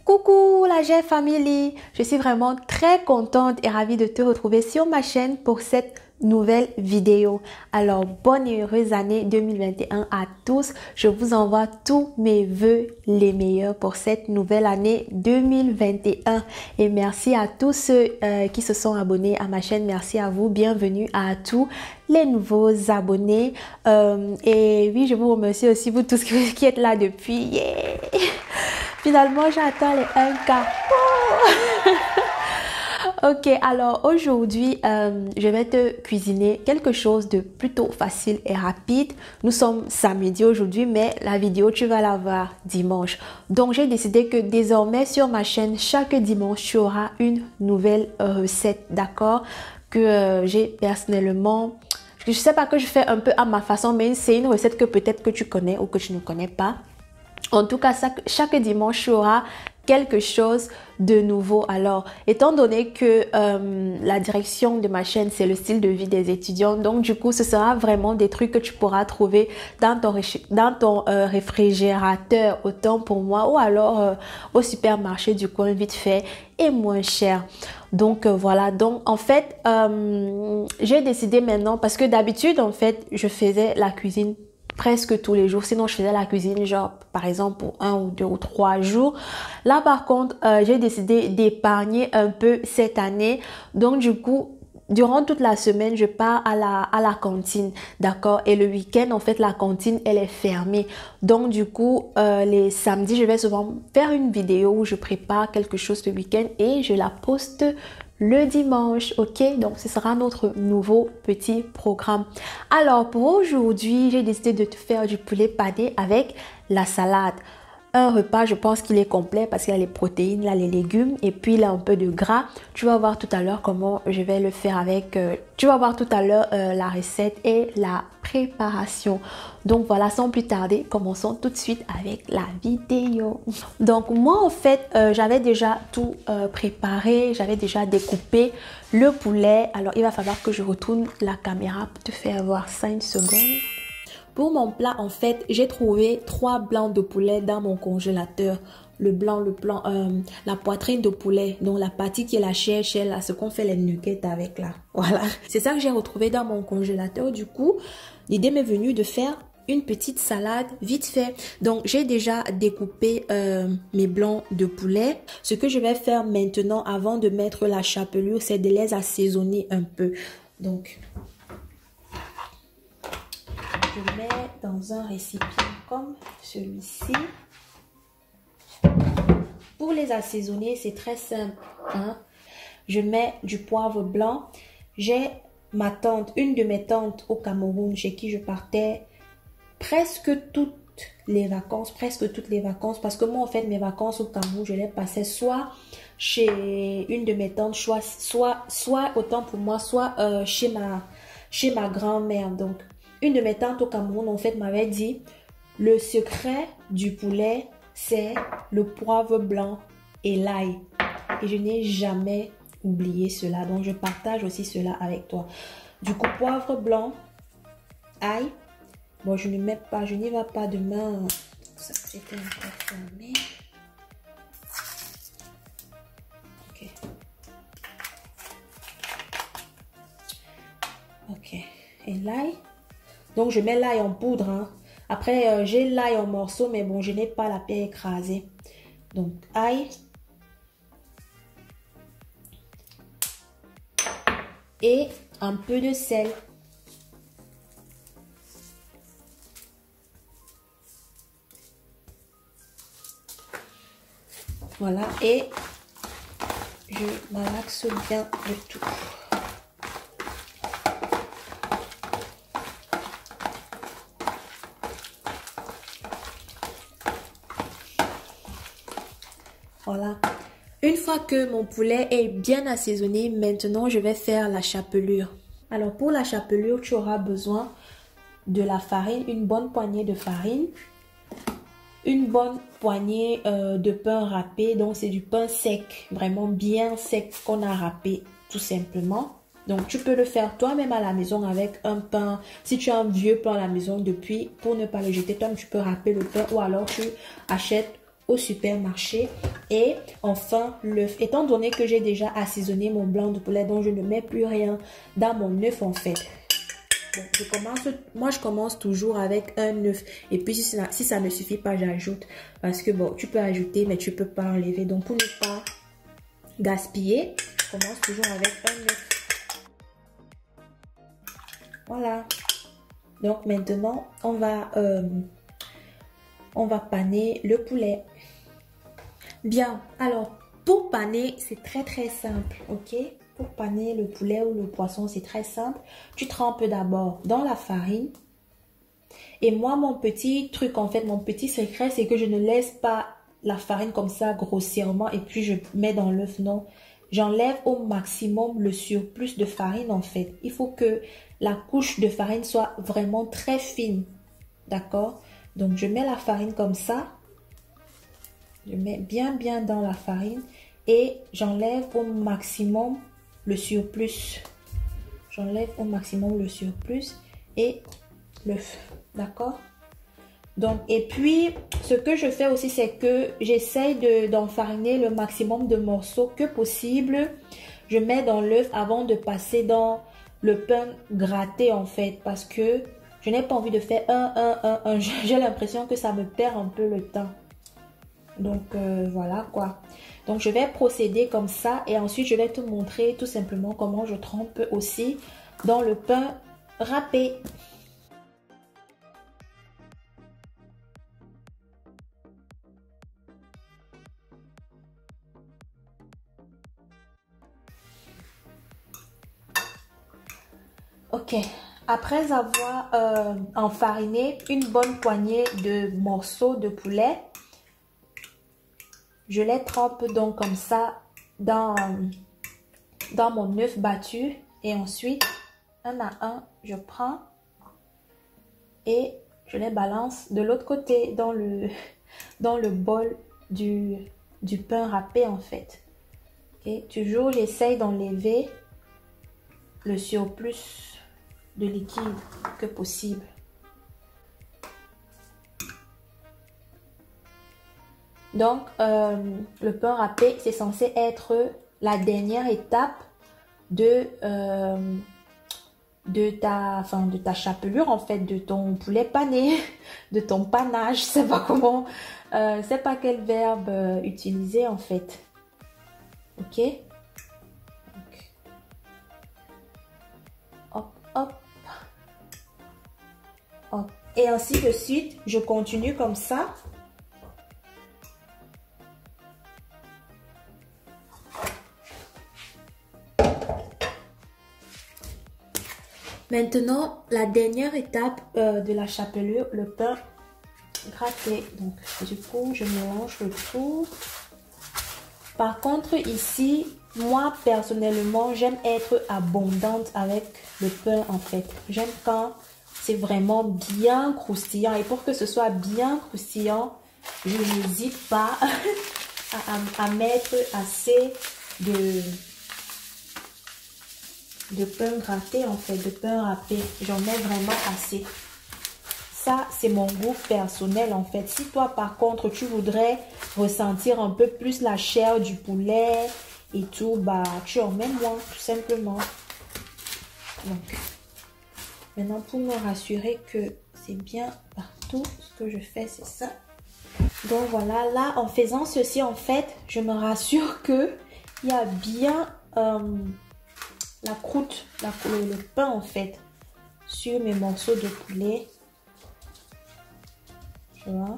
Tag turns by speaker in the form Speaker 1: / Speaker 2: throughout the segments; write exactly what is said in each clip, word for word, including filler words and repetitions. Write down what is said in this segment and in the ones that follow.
Speaker 1: Coucou la G Family, je suis vraiment très contente et ravie de te retrouver sur ma chaîne pour cette nouvelle vidéo. Alors bonne et heureuse année deux mille vingt et un à tous. Je vous envoie tous mes vœux les meilleurs pour cette nouvelle année deux mille vingt et un et merci à tous ceux euh, qui se sont abonnés à ma chaîne. Merci à vous, bienvenue à tous les nouveaux abonnés euh, et oui, je vous remercie aussi vous tous qui êtes là depuis. Yeah. Finalement, j'attends les un K. Oh. Ok, alors aujourd'hui, euh, je vais te cuisiner quelque chose de plutôt facile et rapide. Nous sommes samedi aujourd'hui, mais la vidéo, tu vas la voir dimanche. Donc, j'ai décidé que désormais sur ma chaîne, chaque dimanche, tu auras une nouvelle recette, d'accord? Que euh, j'ai personnellement... Je ne sais pas, que je fais un peu à ma façon, mais c'est une recette que peut-être que tu connais ou que tu ne connais pas. En tout cas, chaque, chaque dimanche, tu auras quelque chose de nouveau. Alors, étant donné que euh, la direction de ma chaîne, c'est le style de vie des étudiants, donc du coup, ce sera vraiment des trucs que tu pourras trouver dans ton, dans ton euh, réfrigérateur, autant pour moi, ou alors euh, au supermarché du coin, vite fait et moins cher. Donc euh, voilà, donc en fait, euh, j'ai décidé maintenant, parce que d'habitude, en fait, je faisais la cuisine presque tous les jours, sinon je faisais la cuisine genre par exemple pour un ou deux ou trois jours. Là par contre euh, j'ai décidé d'épargner un peu cette année, donc du coup durant toute la semaine je pars à la à la cantine, d'accord, et le week-end en fait la cantine elle est fermée, donc du coup euh, les samedis je vais souvent faire une vidéo où je prépare quelque chose le week-end et je la poste le dimanche, ok? Donc ce sera notre nouveau petit programme. Alors pour aujourd'hui, j'ai décidé de te faire du poulet pané avec la salade. Un repas, je pense qu'il est complet parce qu'il y a les protéines, là, les légumes et puis il a un peu de gras. Tu vas voir tout à l'heure comment je vais le faire avec... Euh, tu vas voir tout à l'heure euh, la recette et la préparation. Donc voilà, sans plus tarder, commençons tout de suite avec la vidéo. Donc moi en fait, euh, j'avais déjà tout euh, préparé, j'avais déjà découpé le poulet. Alors il va falloir que je retourne la caméra pour te faire voir cinq secondes. Pour mon plat, en fait, j'ai trouvé trois blancs de poulet dans mon congélateur. Le blanc, le blanc, euh, la poitrine de poulet, donc la partie qui est la chair, chair là, ce qu'on fait les nuggets avec là. Voilà, c'est ça que j'ai retrouvé dans mon congélateur. Du coup, l'idée m'est venue de faire une petite salade vite fait. Donc, j'ai déjà découpé euh, mes blancs de poulet. Ce que je vais faire maintenant, avant de mettre la chapelure, c'est de les assaisonner un peu. Donc... je mets dans un récipient comme celui-ci. Pour les assaisonner, c'est très simple, hein? Je mets du poivre blanc. J'ai ma tante, une de mes tantes au Cameroun, chez qui je partais presque toutes les vacances, presque toutes les vacances, parce que moi, en fait, mes vacances au Cameroun, je les passais soit chez une de mes tantes, soit, soit, soit autant pour moi, soit euh, chez ma, chez ma grand-mère. Donc, une de mes tantes au Cameroun, en fait, m'avait dit, le secret du poulet, c'est le poivre blanc et l'ail. Et je n'ai jamais oublié cela. Donc, je partage aussi cela avec toi. Du coup, poivre blanc, ail. Bon, je ne mets pas, je n'y vais pas demain. Ça, c'était encore fermé. Ok. Ok. Et l'ail. Donc, je mets l'ail en poudre. Hein. Après, euh, j'ai l'ail en morceaux, mais bon, je n'ai pas la pierre écrasée. Donc, ail. Et un peu de sel. Voilà. Et je malaxe bien le tout. Voilà. Une fois que mon poulet est bien assaisonné, maintenant je vais faire la chapelure. Alors pour la chapelure, tu auras besoin de la farine, une bonne poignée de farine, une bonne poignée euh, de pain râpé. Donc c'est du pain sec, vraiment bien sec qu'on a râpé tout simplement. Donc tu peux le faire toi-même à la maison avec un pain. Si tu as un vieux pain à la maison depuis, pour ne pas le jeter, toi tu peux râper le pain ou alors tu achètes au supermarché. Et enfin, l'œuf. Étant donné que j'ai déjà assaisonné mon blanc de poulet, donc je ne mets plus rien dans mon œuf en fait. Bon, je commence, moi, je commence toujours avec un œuf. Et puis, si ça, si ça ne suffit pas, j'ajoute. Parce que, bon, tu peux ajouter, mais tu peux pas enlever. Donc, pour ne pas gaspiller, je commence toujours avec un œuf. Voilà. Donc, maintenant, on va, euh, on va paner le poulet. Bien. Alors, pour paner, c'est très, très simple. OK? Pour paner le poulet ou le poisson, c'est très simple. Tu trempes d'abord dans la farine. Et moi, mon petit truc, en fait, mon petit secret, c'est que je ne laisse pas la farine comme ça grossièrement et puis je mets dans l'œuf. Non, j'enlève au maximum le surplus de farine, en fait. Il faut que la couche de farine soit vraiment très fine. D'accord? Donc, je mets la farine comme ça. Je mets bien, bien dans la farine et j'enlève au maximum le surplus. J'enlève au maximum le surplus et l'œuf. D'accord? Donc, et puis, ce que je fais aussi, c'est que j'essaye d'enfariner le maximum de morceaux que possible. Je mets dans l'œuf avant de passer dans le pain gratté, en fait, parce que je n'ai pas envie de faire un, un, un, un. J'ai l'impression que ça me perd un peu le temps. Donc, euh, voilà quoi. Donc, je vais procéder comme ça et ensuite, je vais te montrer tout simplement comment je trempe aussi dans le pain râpé. Ok, après avoir euh, enfariné une bonne poignée de morceaux de poulet, je les trempe donc comme ça dans, dans mon œuf battu. Et ensuite, un à un, je prends et je les balance de l'autre côté dans le, dans le bol du, du pain râpé en fait. Okay? Toujours, j'essaye d'enlever le surplus de liquide que possible. Donc, euh, le pain râpé, c'est censé être la dernière étape de, euh, de, ta, enfin, de ta chapelure, en fait, de ton poulet pané, de ton panage. Je sais pas comment, euh, je sais pas quel verbe euh, utiliser, en fait. Ok? Donc, hop, hop, hop. Et ainsi de suite, je continue comme ça. Maintenant, la dernière étape euh, de la chapelure, le pain gratté. Donc, du coup, je mélange le tout. Par contre, ici, moi, personnellement, j'aime être abondante avec le pain, en fait. J'aime quand c'est vraiment bien croustillant. Et pour que ce soit bien croustillant, je n'hésite pas à, à, à mettre assez de... de pain gratté en fait, de pain râpé. J'en mets vraiment assez. Ça, c'est mon goût personnel en fait. Si toi, par contre, tu voudrais ressentir un peu plus la chair du poulet et tout, bah, tu en mets moins, tout simplement. Donc, maintenant, pour me rassurer que c'est bien partout, ce que je fais, c'est ça. Donc, voilà. Là, en faisant ceci, en fait, je me rassure que il y a bien... Euh, la croûte, la, le, le pain en fait, sur mes morceaux de poulet. Tu vois.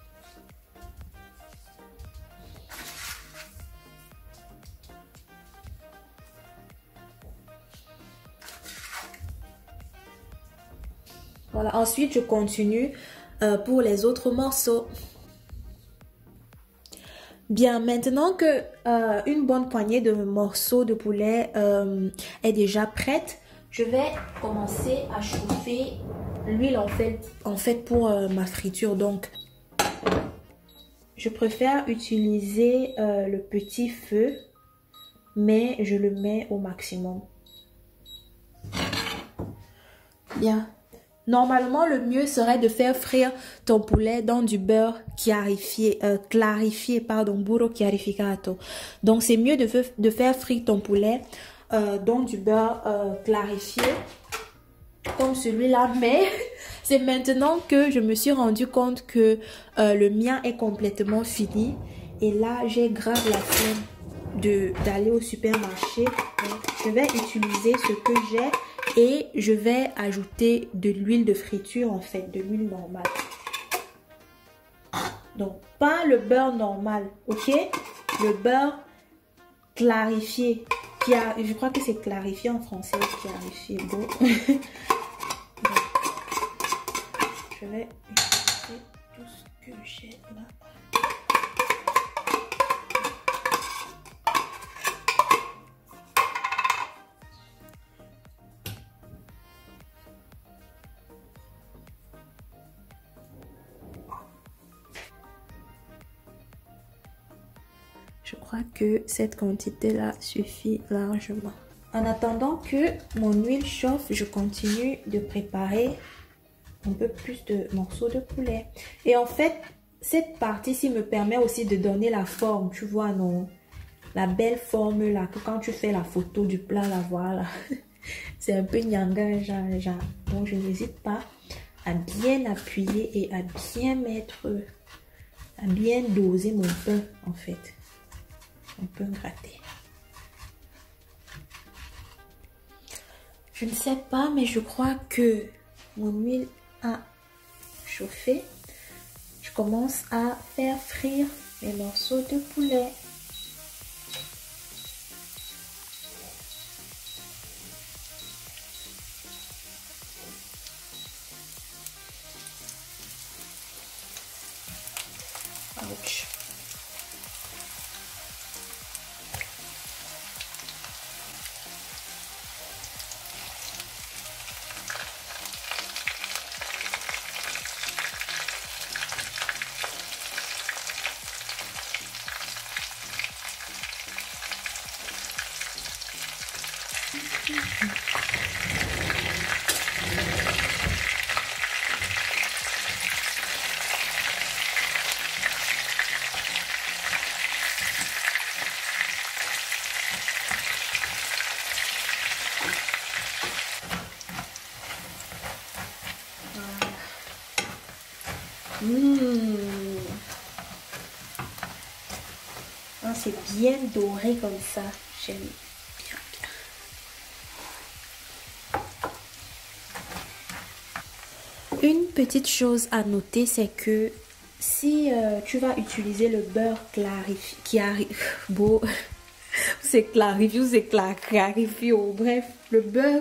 Speaker 1: Voilà, ensuite je continue euh, pour les autres morceaux. Bien, maintenant que euh, une bonne poignée de morceaux de poulet euh, est déjà prête, je vais commencer à chauffer l'huile en fait, en fait pour euh, ma friture. Donc, je préfère utiliser euh, le petit feu, mais je le mets au maximum. Bien, Normalement, le mieux serait de faire frire ton poulet dans du beurre clarifié, euh, clarifié, pardon, burro clarificato. Donc, c'est mieux de, de faire frire ton poulet euh, dans du beurre euh, clarifié, comme celui-là. Mais c'est maintenant que je me suis rendu compte que euh, le mien est complètement fini. Et là, j'ai grave la flemme de d'aller au supermarché. Donc, je vais utiliser ce que j'ai. Et je vais ajouter de l'huile de friture, en fait, de l'huile normale. Donc, pas le beurre normal, ok? Le beurre clarifié. Qui a, je crois que c'est clarifié en français, clarifié. Bon. Donc, je vais utiliser tout ce que j'ai là. Je crois que cette quantité-là suffit largement. En attendant que mon huile chauffe, je continue de préparer un peu plus de morceaux de poulet. Et en fait, cette partie-ci me permet aussi de donner la forme, tu vois, non? La belle forme là, que quand tu fais la photo du plat, la voilà. C'est un peu nyanga, genre, genre. Donc, je n'hésite pas à bien appuyer et à bien mettre, à bien doser mon pain, en fait. Un peu gratter. Je ne sais pas, mais je crois que mon huile a chauffé. Je commence à faire frire mes morceaux de poulet. Ouch. Mmh. Ah, c'est bien doré comme ça. J'aime bien, bien. Une petite chose à noter, c'est que si euh, tu vas utiliser le beurre clarifié, qui arrive, beau, c'est clarifié ou c'est clarifié, bref, le beurre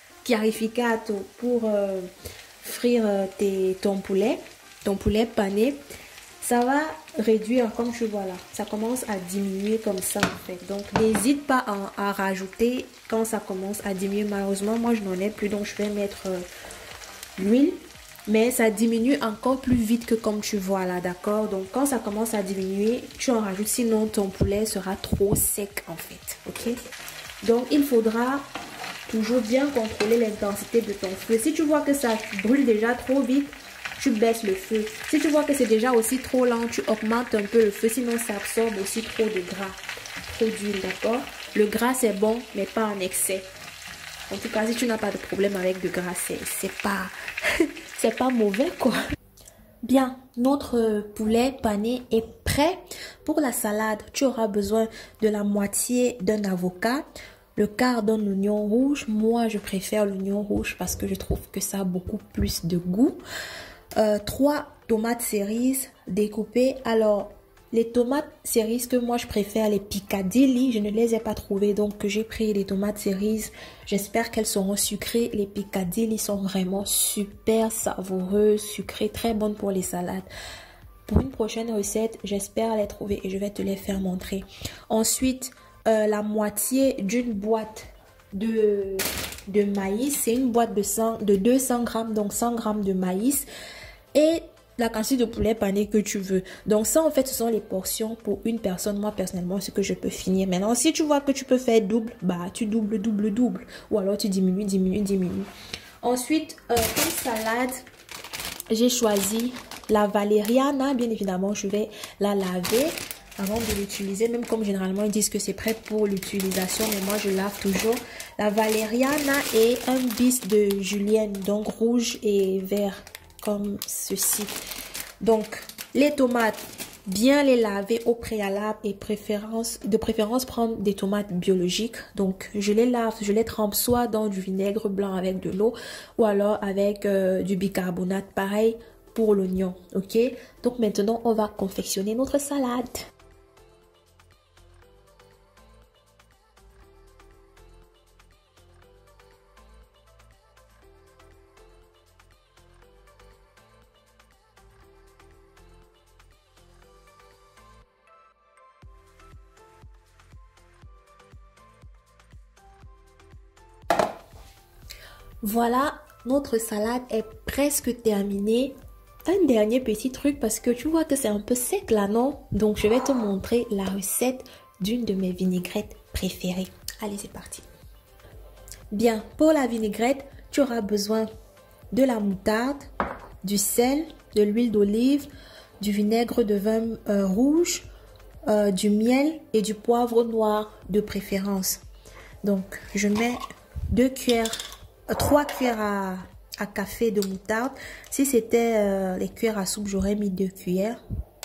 Speaker 1: clarificato pour euh, frire euh, tes, ton poulet, ton poulet pané, ça va réduire, comme tu vois là, ça commence à diminuer comme ça en fait. Donc n'hésite pas à, à rajouter quand ça commence à diminuer. Malheureusement, moi je n'en ai plus, donc je vais mettre euh, l'huile. Mais ça diminue encore plus vite que comme tu vois là, d'accord? Donc quand ça commence à diminuer, tu en rajoutes, sinon ton poulet sera trop sec en fait, ok? Donc il faudra toujours bien contrôler l'intensité de ton feu. Si tu vois que ça brûle déjà trop vite, tu baisses le feu. Si tu vois que c'est déjà aussi trop lent, tu augmentes un peu le feu, sinon ça absorbe aussi trop de gras, trop d'huile, d'accord? Le gras c'est bon, mais pas en excès. En tout cas, si tu n'as pas de problème avec le gras, c'est pas, c'est pas mauvais quoi. Bien, notre poulet pané est prêt. Pour la salade, tu auras besoin de la moitié d'un avocat, le quart d'un oignon rouge. Moi, je préfère l'oignon rouge parce que je trouve que ça a beaucoup plus de goût. Euh, trois tomates cerises découpées. Alors, les tomates cerises que moi je préfère, les Piccadilly, je ne les ai pas trouvées, donc j'ai pris les tomates cerises. J'espère qu'elles seront sucrées. Les Piccadilly sont vraiment super savoureuses, sucrées, très bonnes pour les salades. Pour une prochaine recette, j'espère les trouver et je vais te les faire montrer. Ensuite, euh, la moitié d'une boîte de, de maïs. C'est une boîte de, cent, de deux cents grammes, donc cent grammes de maïs. Et la quantité de poulet pané que tu veux. Donc ça en fait ce sont les portions pour une personne. Moi personnellement ce que je peux finir. Maintenant si tu vois que tu peux faire double, bah tu doubles, double, double. Ou alors tu diminues, diminues, diminues. Ensuite, euh, comme salade, j'ai choisi la valériane. Bien évidemment, je vais la laver avant de l'utiliser. Même comme généralement, ils disent que c'est prêt pour l'utilisation. Mais moi, je lave toujours. La valériane et un bis de julienne. Donc, rouge et vert. Comme ceci. Donc, les tomates, bien les laver au préalable et préférence, de préférence prendre des tomates biologiques. Donc, je les lave, je les trempe soit dans du vinaigre blanc avec de l'eau ou alors avec euh, du bicarbonate. Pareil pour l'oignon, ok? Donc, maintenant, on va confectionner notre salade. Voilà, notre salade est presque terminée. Un dernier petit truc parce que tu vois que c'est un peu sec là, non? Donc, je vais te montrer la recette d'une de mes vinaigrettes préférées. Allez, c'est parti. Bien, pour la vinaigrette, tu auras besoin de la moutarde, du sel, de l'huile d'olive, du vinaigre de vin euh, rouge, euh, du miel et du poivre noir de préférence. Donc, je mets deux cuillères trois cuillères à, à café de moutarde. Si c'était euh, les cuillères à soupe, j'aurais mis deux cuillères.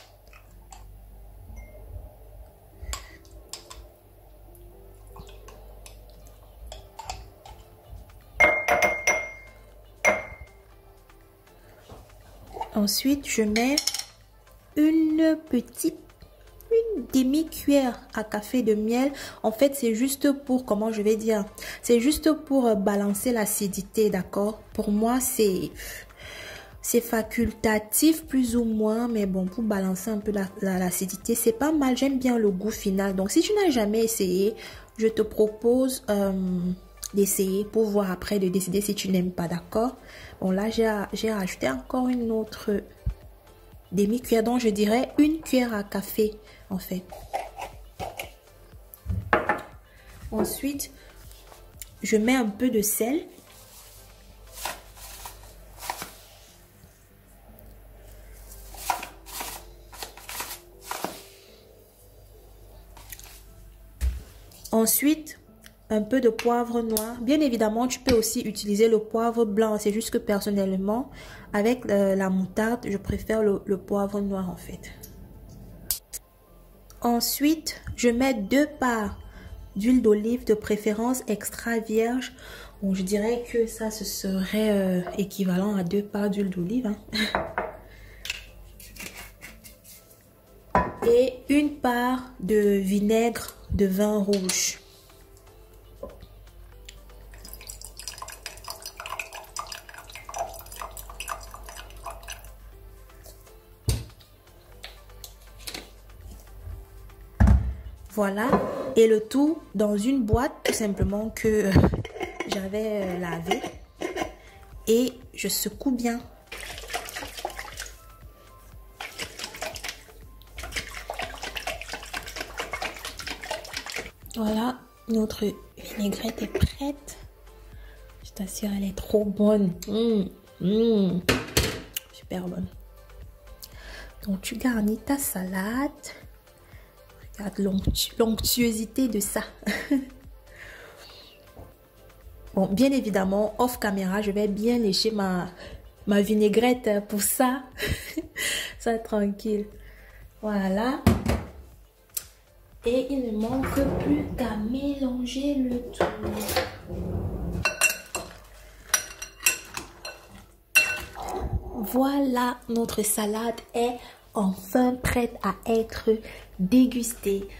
Speaker 1: Ensuite, je mets une petite une demi-cuillère à café de miel. En fait, c'est juste pour, comment je vais dire, c'est juste pour balancer l'acidité, d'accord? Pour moi, c'est c'est facultatif plus ou moins, mais bon, pour balancer un peu l'acidité, la, la, c'est pas mal. J'aime bien le goût final. Donc, si tu n'as jamais essayé, je te propose euh, d'essayer pour voir après, de décider si tu n'aimes pas, d'accord? Bon, là, j'ai rajouté encore une autre demi-cuillère, donc je dirais une cuillère à café en fait. Ensuite, je mets un peu de sel. Ensuite, un peu de poivre noir. Bien évidemment, tu peux aussi utiliser le poivre blanc. C'est juste que personnellement, avec euh, la moutarde, je préfère le, le poivre noir en fait. Ensuite, je mets deux parts d'huile d'olive, de préférence extra vierge. Bon, je dirais que ça, ce serait euh, équivalent à deux parts d'huile d'olive. Hein. Et une part de vinaigre de vin rouge. Voilà, et le tout dans une boîte tout simplement que j'avais lavé et je secoue bien. Voilà, notre vinaigrette est prête. Je t'assure, elle est trop bonne. Mmh, mmh, super bonne. Donc tu garnis ta salade. Regarde l'onctuosité de ça. Bon, bien évidemment, off caméra, je vais bien lécher ma, ma vinaigrette pour ça. Ça, tranquille. Voilà. Et il ne manque plus qu'à mélanger le tout. Voilà, notre salade est enfin prête à être dégustée.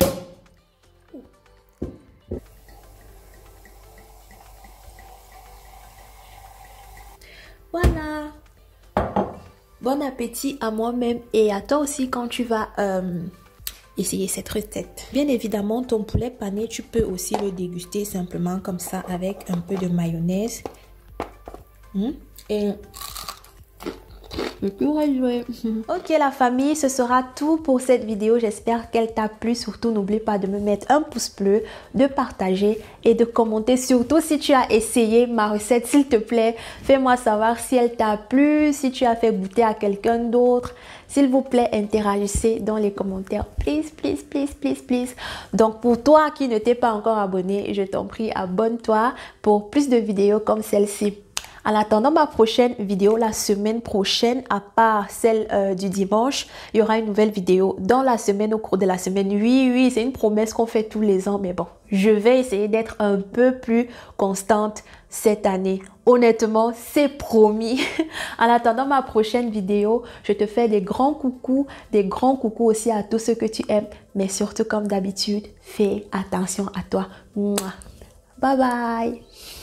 Speaker 1: Voilà. Bon appétit à moi-même et à toi aussi quand tu vas euh, essayer cette recette. Bien évidemment, ton poulet pané, tu peux aussi le déguster simplement comme ça avec un peu de mayonnaise. Mmh. Et peux plus rejouer. Ok la famille, ce sera tout pour cette vidéo. J'espère qu'elle t'a plu. Surtout, n'oublie pas de me mettre un pouce bleu, de partager et de commenter. Surtout si tu as essayé ma recette, s'il te plaît, fais-moi savoir si elle t'a plu, si tu as fait goûter à quelqu'un d'autre. S'il vous plaît, interagissez dans les commentaires. Please, please, please, please, please. Donc, pour toi qui ne t'es pas encore abonné, je t'en prie, abonne-toi pour plus de vidéos comme celle-ci. En attendant ma prochaine vidéo, la semaine prochaine, à part celle euh, du dimanche, il y aura une nouvelle vidéo dans la semaine, au cours de la semaine. Oui, oui, c'est une promesse qu'on fait tous les ans, mais bon, je vais essayer d'être un peu plus constante cette année. Honnêtement, c'est promis. En attendant ma prochaine vidéo, je te fais des grands coucous, des grands coucous aussi à tous ceux que tu aimes, mais surtout comme d'habitude, fais attention à toi. Mouah. Bye bye.